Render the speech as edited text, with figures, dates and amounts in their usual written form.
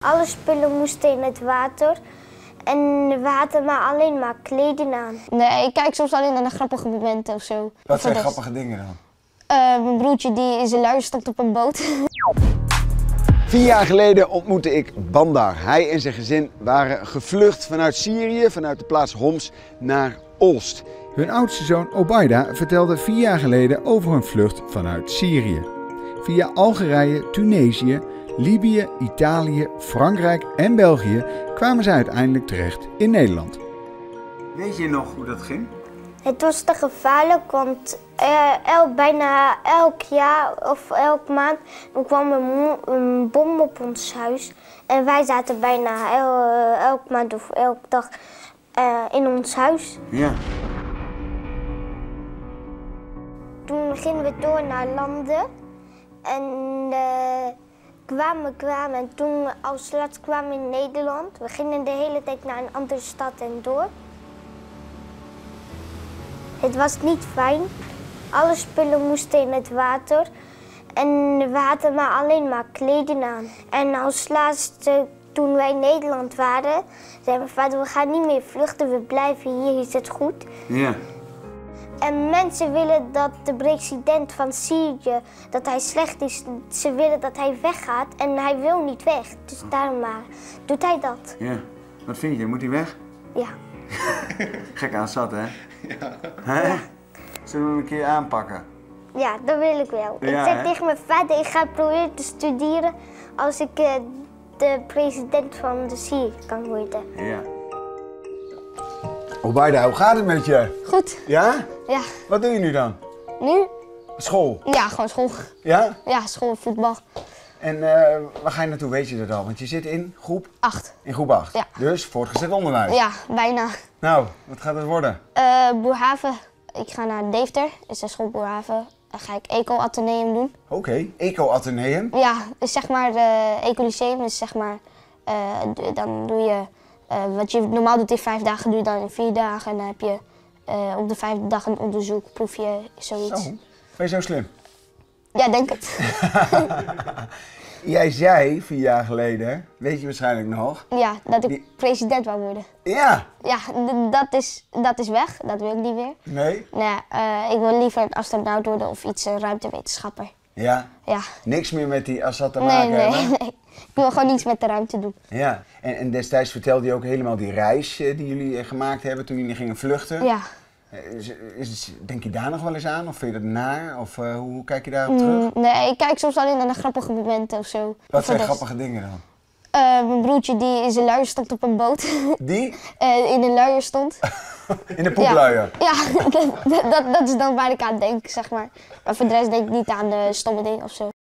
Alle spullen moesten in het water. En we hadden maar alleen maar kleding aan. Nee, ik kijk soms alleen naar de grappige momenten of zo. Wat zijn grappige dingen dan? Mijn broertje die in zijn luier stond op een boot. 4 jaar geleden ontmoette ik Bandar. Hij en zijn gezin waren gevlucht vanuit Syrië, vanuit de plaats Homs, naar Olst. Hun oudste zoon Obaida vertelde 4 jaar geleden over hun vlucht vanuit Syrië. Via Algerije, Tunesië, Libië, Italië, Frankrijk en België kwamen ze uiteindelijk terecht in Nederland. Weet je nog hoe dat ging? Het was te gevaarlijk, want bijna elk jaar of elke maand kwam een bom op ons huis. En wij zaten bijna elke maand of elke dag in ons huis. Ja. Toen gingen we door naar landen en kwamen en toen als laatst kwamen we in Nederland. We gingen de hele tijd naar een andere stad en door. Het was niet fijn. Alle spullen moesten in het water en we hadden maar alleen maar kleding aan. En als laatste, toen wij in Nederland waren, zei mijn vader, we gaan niet meer vluchten, we blijven hier, is het goed. Ja. En mensen willen dat de president van Syrië, dat hij slecht is. Ze willen dat hij weggaat en hij wil niet weg. Dus daarom maar doet hij dat. Ja. Wat vind je? Moet hij weg? Ja. Gek aan zat, hè? Ja. Hè? Zullen we hem een keer aanpakken? Ja, dat wil ik wel. Ja, ik zeg hè? tegen mijn vader, ik ga proberen te studeren als ik de president van de Syrië kan worden. Ja. Obaida, hoe gaat het met je? Goed. Ja? Ja. Wat doe je nu dan? Nu? School? Ja, gewoon school. Ja? Ja, school, voetbal. En waar ga je naartoe, weet je dat al? Want je zit in groep? 8. In groep 8? Ja. Dus voortgezet onderwijs? Ja, bijna. Nou, wat gaat het worden? Boerhaven. Ik ga naar Deventer, is de school Boerhaven. Dan ga ik Eco-atheneum doen. Oké, Eco-atheneum. Ja, is zeg maar Eco-lyceum is zeg maar, dan doe je wat je normaal doet in 5 dagen, doe je dan in 4 dagen. En dan heb je op de 5e dag een onderzoek, proef je zoiets. Zo, ben je zo slim? Ja, denk het. Jij zei 4 jaar geleden, weet je waarschijnlijk nog. Ja, dat ik president wou worden. Ja. Ja, dat is weg, dat wil ik niet meer. Nee? Nou ja, ik wil liever een astronaut worden of iets ruimtewetenschapper. Ja. Ja. Niks meer met die Assad te Nee, maken nee, hebben? nee. Ik wil gewoon iets met de ruimte doen. Ja. En destijds vertelde je ook helemaal die reis die jullie gemaakt hebben toen jullie gingen vluchten. Ja. Denk je daar nog wel eens aan? Of vind je dat naar? Of hoe kijk je daarop terug? Nee, ik kijk soms alleen naar de grappige momenten of zo. Wat zijn grappige dingen dan? Mijn broertje die in zijn luier stond op een boot. Die? In een luier stond. In de poepluier? Ja, dat is dan waar ik aan denk, zeg maar. Maar voor de rest denk ik niet aan de stomme dingen of zo.